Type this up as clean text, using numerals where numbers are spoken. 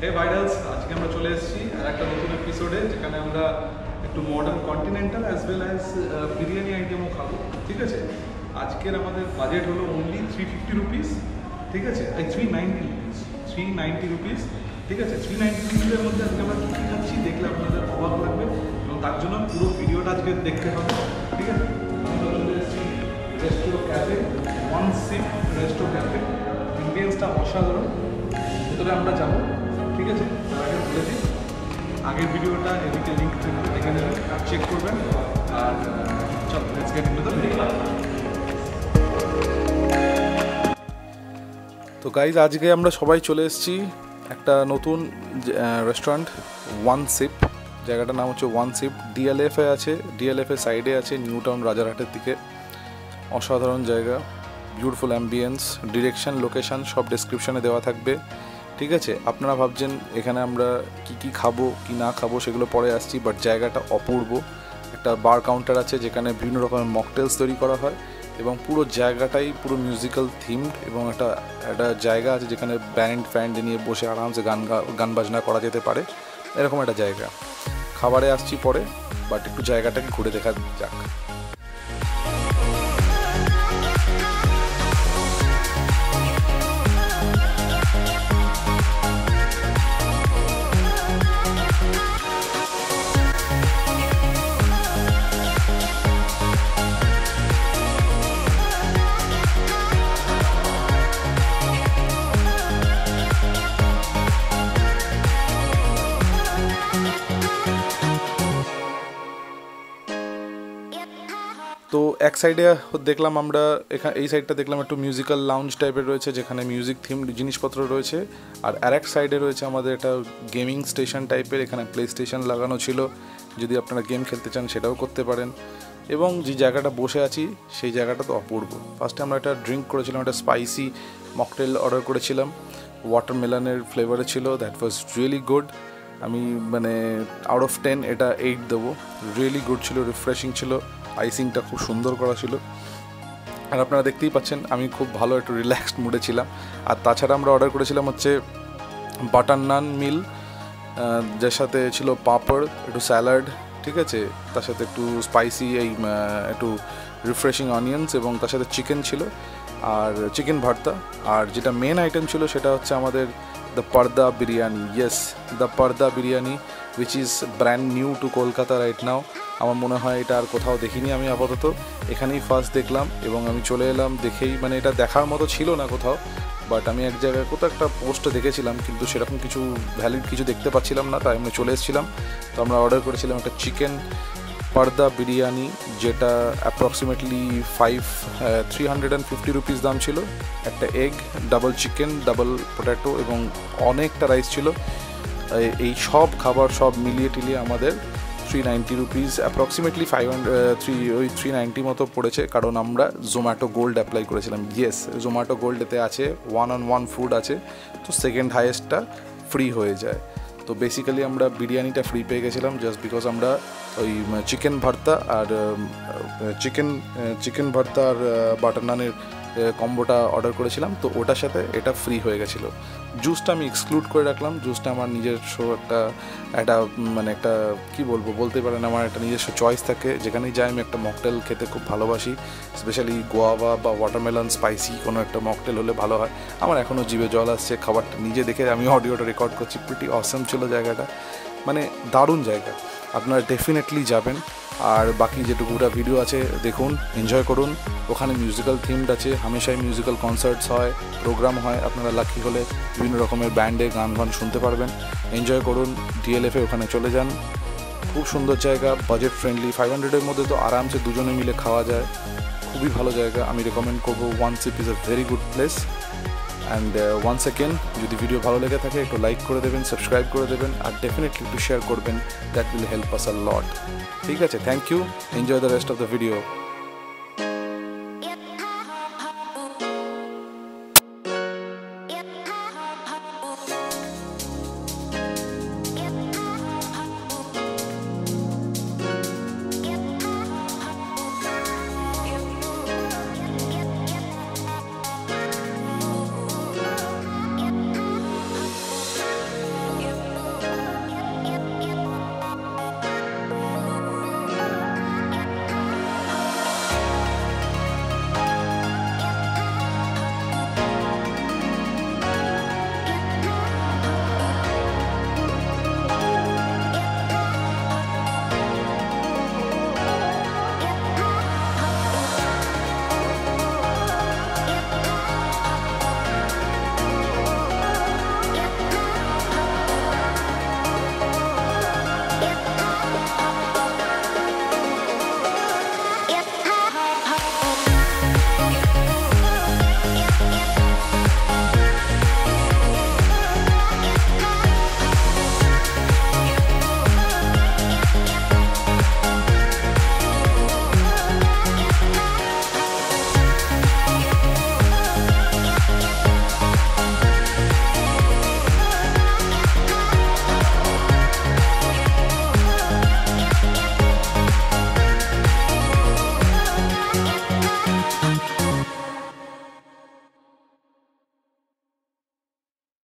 হে ভাইরালস, আজকে আমরা চলে এসেছি আর একটা নতুন এপিসোডে, যেখানে আমরা একটু modern continental as well as biryani আইটেমও খাবো। ঠিক আছে, আজকের আমাদের বাজেট হলো অনলি 350 রুপিস। ঠিক আছে, 390 রুপিস। ঠিক আছে, 390 রুপিসের মধ্যে আজকে আমরা কী কী খাচ্ছি দেখলে আপনাদের অবাক লাগবে, এবং তার জন্য পুরো ভিডিওটা আজকে দেখতে হবে। ঠিক আছে, আমরা চলে এসেছি restro cafe, one sip restro cafe. ইন্ডিয়ান্সটা অসাধারণ, ভেতরে আমরা যাবো। ঠিক আছে, তার আগে বলে দিই, আগের ভিডিওটা এদিকে লিঙ্ক দেখে নেবেন আর চেক করবেন। আর চল, let's get into the video. তো গাইজ, আজকে আমরা সবাই চলে এসেছি একটা নতুন রেস্টুরেন্ট, ওয়ান সিপ। জায়গাটার নাম হচ্ছে ওয়ান সিপ। ডিএলএফে আছে, ডিএলএফের সাইডে আছে, নিউ টাউন রাজারহাটের দিকে। অসাধারণ জায়গা, বিউটিফুল অ্যাম্বিয়েন্স, ডিরেকশন, লোকেশান সব ডেসক্রিপশানে দেওয়া থাকবে। ঠিক আছে, আপনারা ভাবছেন এখানে আমরা কি খাবো কি না খাবো সেগুলো পরে আসছি, বাট জায়গাটা অপূর্ব। একটা বার কাউন্টার আছে যেখানে বিভিন্ন রকমের মকটেলস তৈরি করা হয়, এবং পুরো জায়গাটাই পুরো মিউজিক্যাল থিমড, এবং একটা জায়গা আছে যেখানে ব্যান্ড নিয়ে বসে আরামসে গান বাজনা করা যেতে পারে, এরকম একটা জায়গা। খাবারে আসছি পরে, বাট একটু জায়গাটাকে ঘুরে দেখা যাক। তো এক সাইডে দেখলাম আমরা, এই সাইডটা দেখলাম একটু মিউজিক্যাল লাউঞ্জ টাইপের রয়েছে, যেখানে মিউজিক থিম জিনিসপত্র রয়েছে। আর এক সাইডে রয়েছে আমাদের একটা গেমিং স্টেশন টাইপের, এখানে প্লে স্টেশন লাগানো ছিল, যদি আপনারা গেম খেলতে চান সেটাও করতে পারেন। এবং যে জায়গাটা বসে আছি সেই জায়গাটা তো অপূর্ব। ফার্স্টে আমরা একটা ড্রিঙ্ক করেছিলাম, একটা স্পাইসি মকটেল অর্ডার করেছিলাম, ওয়াটারমেলনের ফ্লেভারে ছিল। That was really good. আমি মানে আউট অফ 10 এটা 8 দেবো। রিয়েলি গুড ছিল, রিফ্রেশিং ছিল, আইসিংটা খুব সুন্দর করা ছিল। আর আপনারা দেখতেই পাচ্ছেন আমি খুব ভালো একটু রিল্যাক্সড মুডে ছিলাম। আর তাছাড়া আমরা অর্ডার করেছিলাম হচ্ছে বাটার নান মিল, যার সাথে ছিল পাঁপড়, একটু স্যালাড। ঠিক আছে, তার সাথে একটু স্পাইসি একটু রিফ্রেশিং অনিয়ন্স, এবং তার সাথে চিকেন ছিল আর চিকেন ভর্তা। আর যেটা মেন আইটেম ছিল সেটা হচ্ছে আমাদের the Parda biryani. Yes, the Parda biryani, which is brand new to Kolkata right now. আমার মনে হয় এটা আর কোথাও দেখিনি আমি, আপাতত এখানেই ফার্স্ট দেখলাম, এবং আমি চলে এলাম দেখেই, মানে এটা দেখার মতো ছিল না কোথাও, বাট আমি এক জায়গায় কোথাও একটা পোস্টে দেখেছিলাম, কিন্তু সেরকম কিছু ভ্যালিড কিছু দেখতে পাচ্ছিলাম না, তাই আমি চলে এসেছিলাম। তো আমরা অর্ডার করেছিলাম একটা চিকেন পারদা বিরিয়ানি, যেটা অ্যাপ্রক্সিমেটলি 350 রুপিস দাম ছিল। একটা egg, double chicken, double potato, এবং অনেকটা রাইস ছিল। এই সব খাবার সব মিলিয়ে টিলিয়ে আমাদের 390 রুপিস, অ্যাপ্রক্সিমেটলি 390 মতো পড়েছে, কারণ আমরা জোম্যাটো গোল্ড অ্যাপ্লাই করেছিলাম। ইয়েস, জোম্যাটো গোল্ডেতে আছে 1-on-1 ফুড আছে, তো সেকেন্ড হাইয়েস্টটা ফ্রি হয়ে যায়। তো বেসিক্যালি আমরা বিরিয়ানিটা ফ্রি পেয়ে গেছিলাম জাস্ট বিকজ আমরা ওই চিকেন ভর্তা আর বাটার নানের কম্বোটা অর্ডার করেছিলাম, তো ওটার সাথে এটা ফ্রি হয়ে গেছিলো। জুসটা আমি এক্সক্লুড করে রাখলাম, জুসটা আমার নিজস্ব একটা মানে একটা কী বলতে পারেন, আমার একটা নিজস্ব চয়েস থাকে। যেখানেই যাই আমি একটা মকটেল খেতে খুব ভালোবাসি, স্পেশালি গোয়াভা বা ওয়াটারমেলন স্পাইসি কোনো একটা মকটেল হলে ভালো হয়। আমার এখনও জিভে জল আসছে, খাবারটা নিজে দেখে আমি অডিওটা রেকর্ড করছি। প্রিটি অসম ছিল জায়গাটা, মানে দারুণ জায়গা, আপনারা ডেফিনেটলি যাবেন। আর বাকি যেটুকুটা ভিডিও আছে দেখুন, এনজয় করুন। ওখানে মিউজিক্যাল থিমড আছে, হামেশাই মিউজিক্যাল কনসার্টস হয়, প্রোগ্রাম হয়। আপনারা লাকি হলে বিভিন্ন রকমের ব্যান্ডে গান শুনতে পারবেন। এনজয় করুন, ডিএলএফে ওখানে চলে যান। খুব সুন্দর জায়গা, বাজেট ফ্রেন্ডলি, 500-এর মধ্যে তো আরামসে দুজনে মিলে খাওয়া যায়। খুবই ভালো জায়গা, আমি রেকমেন্ড করবো। One sip is a very good place. And once again, যদি ভিডিও ভালো লেগে থাকে একটু লাইক করে দেবেন, সাবস্ক্রাইব করে দেবেন, আর ডেফিনেটলি একটু শেয়ার করবেন। That will help us a lot. ঠিক আছে, thank you, enjoy the rest of the video.